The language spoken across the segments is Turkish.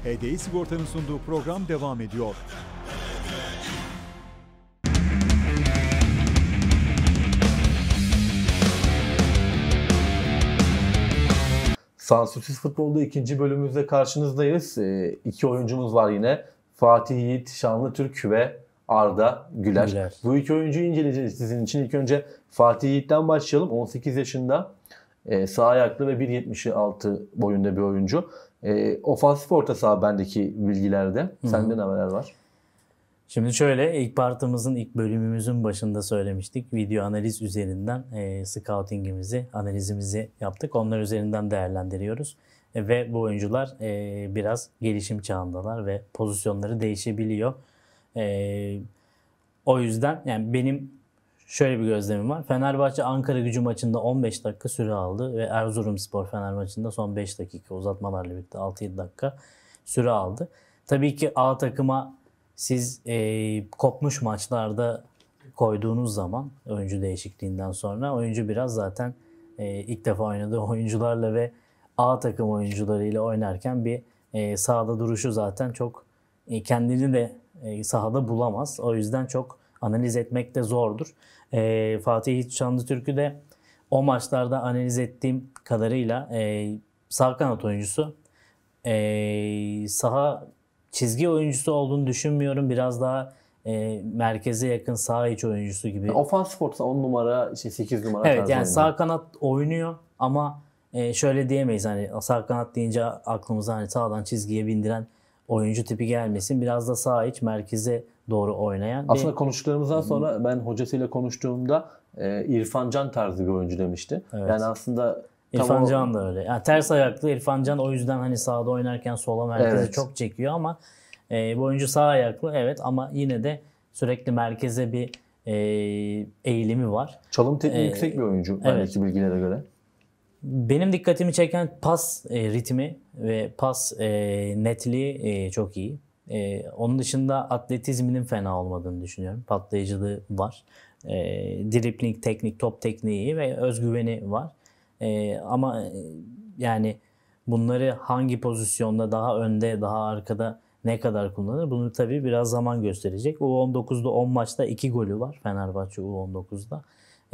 HDI Sigorta'nın sunduğu program devam ediyor. Sansürsüz Futbol'da ikinci bölümümüzde karşınızdayız. İki oyuncumuz var yine. Fatih Yiğit Şanlıtürk ve Arda Güler. Bu iki oyuncuyu inceleyeceğiz sizin için. İlk önce Fatih Yiğit'ten başlayalım. 18 yaşında sağ ayaklı ve 1.76 boyunda bir oyuncu. Ofansif orta saha bendeki bilgilerde. Sende ne haberler var? Şimdi şöyle, ilk partımızın, ilk bölümümüzün başında söylemiştik. Video analiz üzerinden scoutingimizi, analizimizi yaptık. Onlar üzerinden değerlendiriyoruz. Ve bu oyuncular biraz gelişim çağındalar ve pozisyonları değişebiliyor. O yüzden yani benim şöyle bir gözlemim var. Fenerbahçe Ankaragücü maçında 15 dakika süre aldı ve Erzurumspor Fener maçında son 5 dakika uzatmalarla birlikte 6-7 dakika süre aldı. Tabii ki A takıma siz kopmuş maçlarda koyduğunuz zaman oyuncu değişikliğinden sonra oyuncu biraz zaten ilk defa oynadığı oyuncularla ve A takım oyuncularıyla oynarken bir sahada duruşu zaten çok kendini de sahada bulamaz. O yüzden çok analiz etmek de zordur. Fatih Şanlıtürk'ü de o maçlarda analiz ettiğim kadarıyla sağ kanat oyuncusu. Saha çizgi oyuncusu olduğunu düşünmüyorum. Biraz daha merkeze yakın sağ iç oyuncusu gibi. Ofansif orta 10 numara, 8 numara evet, tarzı yani oynuyor. sağ kanat oynuyor ama şöyle diyemeyiz, hani sağ kanat deyince aklımıza hani sağdan çizgiye bindiren oyuncu tipi gelmesin. Biraz da sağ iç merkeze doğru oynayan. Aslında konuştuklarımızdan sonra ben hocasıyla konuştuğumda İrfan Can tarzı bir oyuncu demişti. Evet. Yani aslında İrfan Can da öyle. Yani ters ayaklı İrfan Can, o yüzden hani sağda oynarken sola merkeze çok çekiyor ama bu oyuncu sağ ayaklı evet, ama yine de sürekli merkeze bir eğilimi var. Çalım tekniği yüksek bir oyuncu bendeki bilgilere göre. Benim dikkatimi çeken pas ritmi ve pas netliği çok iyi. Onun dışında atletizminin fena olmadığını düşünüyorum. Patlayıcılığı var. Dribling teknik, top tekniği iyi ve özgüveni var. Ama yani bunları hangi pozisyonda, daha önde, daha arkada ne kadar kullanır? Bunu tabii biraz zaman gösterecek. U19'da 10 maçta 2 golü var Fenerbahçe U19'da.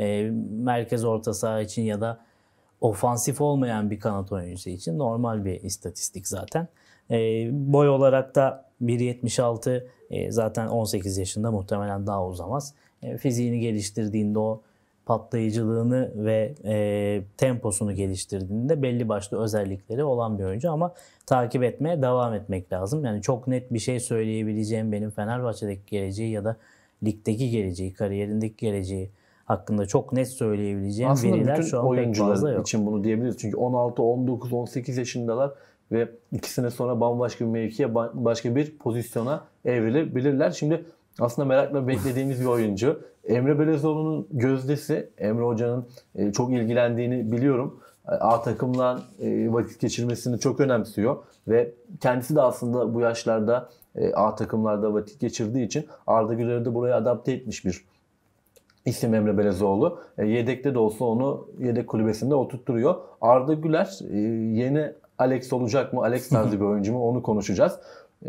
Merkez orta saha için ya da ofansif olmayan bir kanat oyuncusu için normal bir istatistik zaten. Boy olarak da 1.76, zaten 18 yaşında, muhtemelen daha uzamaz. Fiziğini geliştirdiğinde, o patlayıcılığını ve temposunu geliştirdiğinde belli başlı özellikleri olan bir oyuncu ama takip etmeye devam etmek lazım. Yani çok net bir şey söyleyebileceğim, benim Fenerbahçe'deki geleceği ya da ligdeki geleceği, kariyerindeki geleceği hakkında çok net söyleyebileceğim veriler şu an pek fazla yok. için bunu diyebiliriz. Çünkü 16, 19, 18 yaşındalar ve 2 sene sonra bambaşka bir mevkiye, başka bir pozisyona evrilebilirler. Şimdi aslında merakla beklediğimiz bir oyuncu. Emre Belezoğlu'nun gözdesi. Emre Hoca'nın çok ilgilendiğini biliyorum. A takımla vakit geçirmesini çok önemsiyor ve kendisi de aslında bu yaşlarda A takımlarda vakit geçirdiği için Arda Güler'i de buraya adapte etmiş bir İsim Emre Belezoğlu. Yedekte de olsa onu yedek kulübesinde oturtturuyor. Arda Güler yeni Alex olacak mı? Alex tarzı bir oyuncu mu? Onu konuşacağız.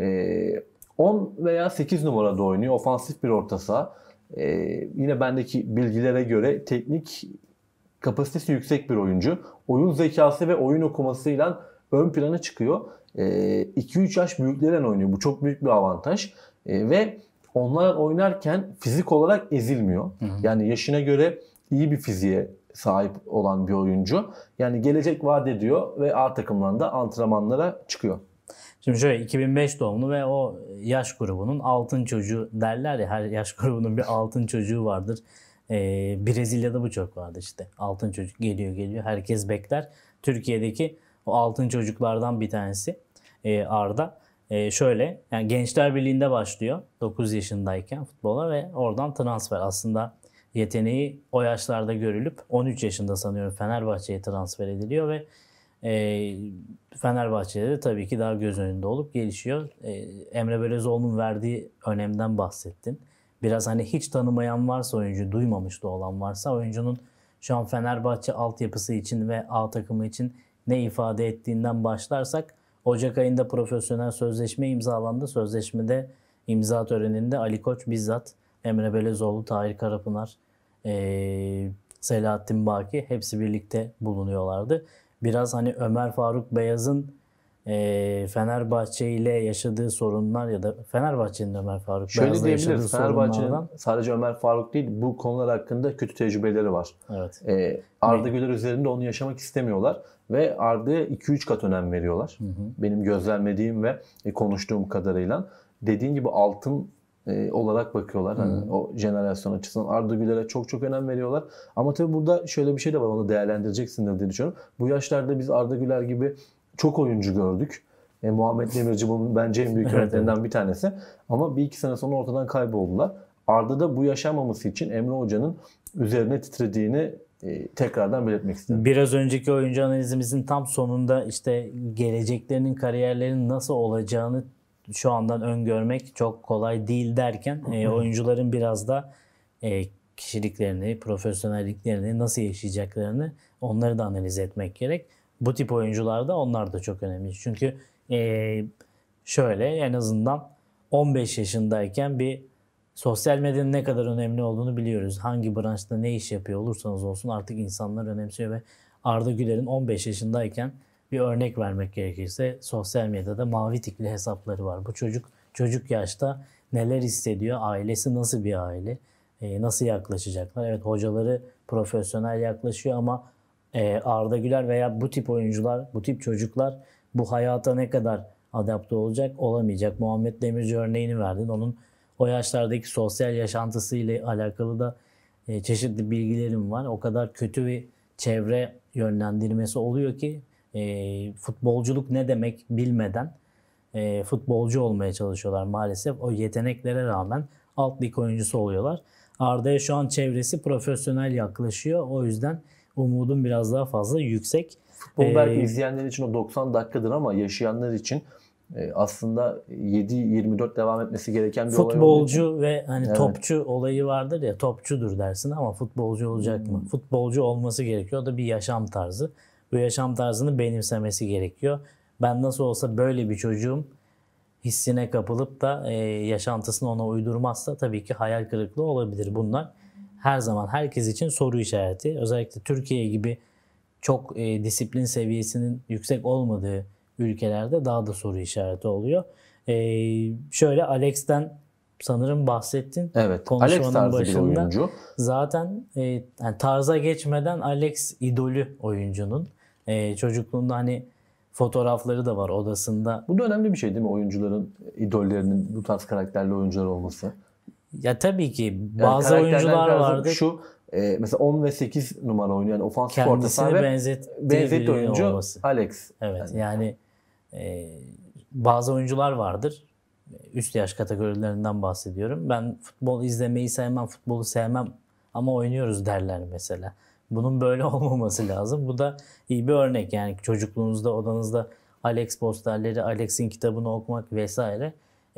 10 veya 8 numarada oynuyor. Ofansif bir orta saha. Yine bendeki bilgilere göre teknik kapasitesi yüksek bir oyuncu. Oyun zekası ve oyun okumasıyla ön plana çıkıyor. 2-3 yaş büyüklerden oynuyor. Bu çok büyük bir avantaj. Ve onlar oynarken fizik olarak ezilmiyor. Yani yaşına göre iyi bir fiziğe sahip olan bir oyuncu. Yani gelecek vaat ediyor ve A takımlarında antrenmanlara çıkıyor. Şimdi şöyle, 2005 doğumlu ve o yaş grubunun altın çocuğu derler ya, her yaş grubunun bir altın çocuğu vardır. Brezilya'da bu çok vardı işte. Altın çocuk geliyor herkes bekler. Türkiye'deki o altın çocuklardan bir tanesi Arda. Şöyle, yani Gençler Birliği'nde başlıyor 9 yaşındayken futbola ve oradan transfer. Aslında yeteneği o yaşlarda görülüp 13 yaşında sanıyorum Fenerbahçe'ye transfer ediliyor ve Fenerbahçe'de de tabii ki daha göz önünde olup gelişiyor. Emre Belezoğlu'nun verdiği önemden bahsettin. Biraz hani hiç tanımayan varsa, oyuncu duymamış da olan varsa, oyuncunun şu an Fenerbahçe altyapısı için ve A takımı için ne ifade ettiğinden başlarsak Ocak ayında profesyonel sözleşme imzalandı. Sözleşmede imza töreninde Ali Koç bizzat, Emre Belezoğlu, Tahir Karapınar, Selahattin Baki hepsi birlikte bulunuyorlardı. Biraz hani Ömer Faruk Beyaz'ın Fenerbahçe ile yaşadığı sorunlar ya da Fenerbahçe'nin Ömer Faruk Şöyle Beyaz'la yaşadığı diyebiliriz. Fenerbahçe'nin sorunlardan. sadece Ömer Faruk değil, bu konular hakkında kötü tecrübeleri var. Evet. Arda Güler üzerinde onu yaşamak istemiyorlar ve Arda'ya 2-3 kat önem veriyorlar. Benim gözlemlediğim ve konuştuğum kadarıyla. Dediğin gibi altın olarak bakıyorlar. Hani o jenerasyon açısından Arda Güler'e çok çok önem veriyorlar. Ama tabii burada şöyle bir şey de var. Onu değerlendireceksindir diye düşünüyorum. Bu yaşlarda biz Arda Güler gibi çok oyuncu gördük. Muhammed Demirci bunun bence en büyük örneklerinden bir tanesi. Ama bir iki sene sonra ortadan kayboldular. Arda da bu yaşanmaması için Emre Hoca'nın üzerine titrediğini tekrardan belirtmek istedim. Biraz önceki oyuncu analizimizin tam sonunda işte geleceklerinin, kariyerlerinin nasıl olacağını şu andan öngörmek çok kolay değil derken oyuncuların biraz da kişiliklerini, profesyonelliklerini nasıl yaşayacaklarını onları da analiz etmek gerek. Bu tip oyuncularda onlar da çok önemli. Çünkü şöyle en azından 15 yaşındayken bir sosyal medyanın ne kadar önemli olduğunu biliyoruz. Hangi branşta ne iş yapıyor olursanız olsun artık insanlar önemsiyor ve Arda Güler'in 15 yaşındayken bir örnek vermek gerekirse sosyal medyada mavi tikli hesapları var. Bu çocuk yaşta neler hissediyor, ailesi nasıl bir aile, nasıl yaklaşacaklar. Evet hocaları profesyonel yaklaşıyor ama Arda Güler veya bu tip oyuncular, bu tip çocuklar bu hayata ne kadar adapte olacak, olamayacak. Muhammed Demirci örneğini verdin. Onun o yaşlardaki sosyal yaşantısıyla alakalı da çeşitli bilgilerim var. O kadar kötü bir çevre yönlendirmesi oluyor ki futbolculuk ne demek bilmeden futbolcu olmaya çalışıyorlar maalesef. O yeteneklere rağmen alt lig oyuncusu oluyorlar. Arda'ya şu an çevresi profesyonel yaklaşıyor. O yüzden umudum biraz daha fazla yüksek. Futbol belki izleyenler için o 90 dakikadır ama yaşayanlar için aslında 7-24 devam etmesi gereken bir olay olduğu için. Futbolcu ve hani topçu olayı vardır ya, topçudur dersin ama futbolcu olacak mı? Futbolcu olması gerekiyor. O da bir yaşam tarzı. Bu yaşam tarzını benimsemesi gerekiyor. Ben nasıl olsa böyle bir çocuğum hissine kapılıp da yaşantısını ona uydurmazsa tabii ki hayal kırıklığı olabilir. Bunlar her zaman herkes için soru işareti. Özellikle Türkiye gibi çok disiplin seviyesinin yüksek olmadığı ülkelerde daha da soru işareti oluyor. Şöyle Alex'ten sanırım bahsettin. Evet. Alex tarzı bir oyuncu. Zaten yani tarza geçmeden Alex idolü oyuncunun. Çocukluğunda hani fotoğrafları da var odasında. Bu da önemli bir şey değil mi? Oyuncuların idollerinin bu tarz karakterli oyuncular olması. Ya tabii ki bazı oyuncular vardı. Şu mesela 10 ve 8 numara oynayan ofansif orta saha kendisini benzettiği oyuncu olması. Alex. Evet yani bazı oyuncular vardır. Üst yaş kategorilerinden bahsediyorum. Ben futbol izlemeyi sevmem, futbolu sevmem ama oynuyoruz derler mesela. Bunun böyle olmaması lazım. Bu da iyi bir örnek. Yani çocukluğunuzda odanızda Alex posterleri, Alex'in kitabını okumak vesaire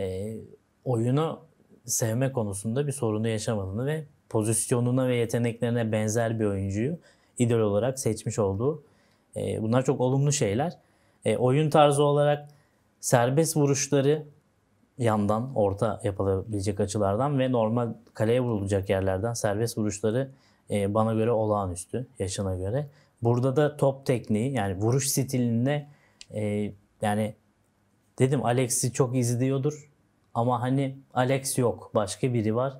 oyunu sevme konusunda bir sorunu yaşamadığını ve pozisyonuna ve yeteneklerine benzer bir oyuncuyu idol olarak seçmiş olduğu bunlar çok olumlu şeyler. Oyun tarzı olarak serbest vuruşları yandan, orta yapılabilecek açılardan ve normal kaleye vurulacak yerlerden serbest vuruşları bana göre olağanüstü, yaşına göre. Burada da top tekniği yani vuruş stilinde yani dedim Alex'i çok izliyordur ama hani Alex yok, başka biri var.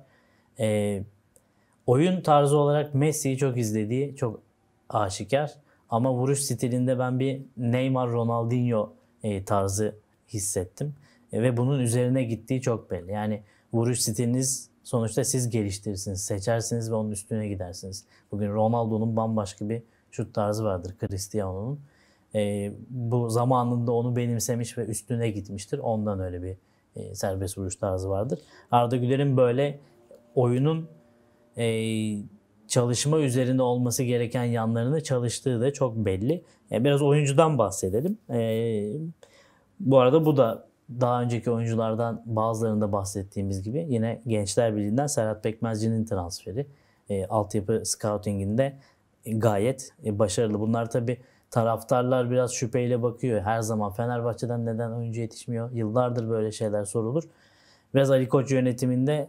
Oyun tarzı olarak Messi'yi çok izlediği çok aşikar ama vuruş stilinde ben bir Neymar, Ronaldinho tarzı hissettim. Ve bunun üzerine gittiği çok belli. Yani vuruş stiliniz sonuçta siz geliştirirsiniz, seçersiniz ve onun üstüne gidersiniz. Bugün Ronaldo'nun bambaşka bir şut tarzı vardır, Cristiano'nun. Bu zamanında onu benimsemiş ve üstüne gitmiştir. Ondan öyle bir serbest vuruş tarzı vardır. Arda Güler'in böyle oyunun çalışma üzerinde olması gereken yanlarını çalıştığı da çok belli. Biraz oyuncudan bahsedelim. Bu arada bu da daha önceki oyunculardan bazılarında bahsettiğimiz gibi yine Gençler Birliği'nden Serhat Pekmezci'nin transferi. Altyapı scouting'inde gayet başarılı. Bunlar tabii taraftarlar biraz şüpheyle bakıyor. Her zaman Fenerbahçe'den neden oyuncu yetişmiyor? Yıllardır böyle şeyler sorulur. Biraz Ali Koç yönetiminde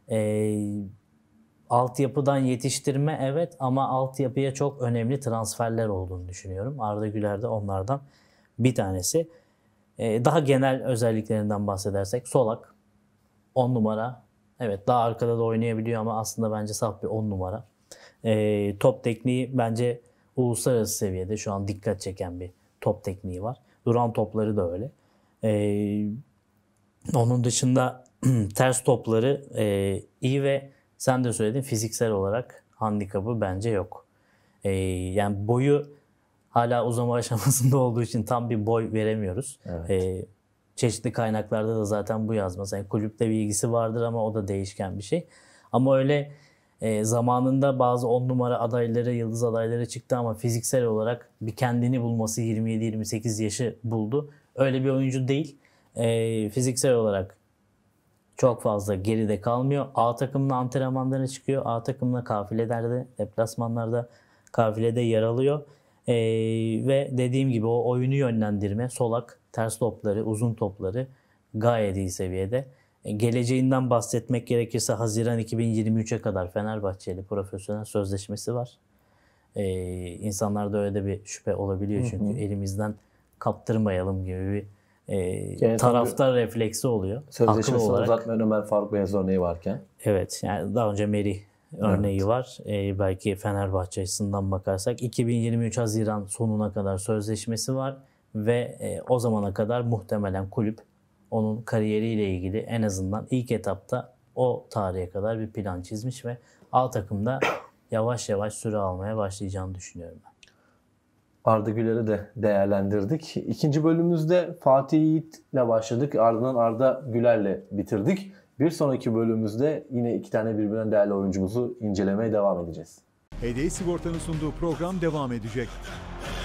altyapıdan yetiştirme evet, ama altyapıya çok önemli transferler olduğunu düşünüyorum. Arda Güler de onlardan bir tanesi. Daha genel özelliklerinden bahsedersek Solak 10 numara. Evet, daha arkada da oynayabiliyor ama aslında bence saf bir 10 numara. Top tekniği bence uluslararası seviyede şu an dikkat çeken bir top tekniği var. Duran topları da öyle. Onun dışında ters topları iyi ve sen de söyledin, fiziksel olarak handikapı bence yok. Yani boyu hala uzama aşamasında olduğu için tam bir boy veremiyoruz. Evet. Çeşitli kaynaklarda da zaten bu yazmaz. Yani kulüpte bir ilgisi vardır ama o da değişken bir şey. Ama öyle zamanında bazı 10 numara adayları, yıldız adayları çıktı ama fiziksel olarak bir kendini bulması 27-28 yaşı buldu. Öyle bir oyuncu değil. Fiziksel olarak çok fazla geride kalmıyor. A takımla antrenmanlara çıkıyor. A takımla kafilelerde, deplasmanlarda kafilede yer alıyor. Ve dediğim gibi o oyunu yönlendirme, Solak, ters topları, uzun topları gayet iyi seviyede. Geleceğinden bahsetmek gerekirse Haziran 2023'e kadar Fenerbahçeli profesyonel sözleşmesi var. İnsanlarda öyle de bir şüphe olabiliyor çünkü elimizden kaptırmayalım gibi bir taraftar refleksi oluyor. Sözleşmesini uzatmayan Ömer Faruk Beyaz örneği varken. Evet, yani daha önce Merih örneği var. Belki Fenerbahçe açısından bakarsak 2023 Haziran sonuna kadar sözleşmesi var ve o zamana kadar muhtemelen kulüp onun kariyeriyle ilgili en azından ilk etapta o tarihe kadar bir plan çizmiş ve A takımda yavaş yavaş süre almaya başlayacağını düşünüyorum ben. Arda Güler'i de değerlendirdik. İkinci bölümümüzde Fatih Yiğit'le başladık. Ardından Arda Güler'le bitirdik. Bir sonraki bölümümüzde yine iki tane birbirinden değerli oyuncumuzu incelemeye devam edeceğiz. HDI Sigorta'nın sunduğu program devam edecek.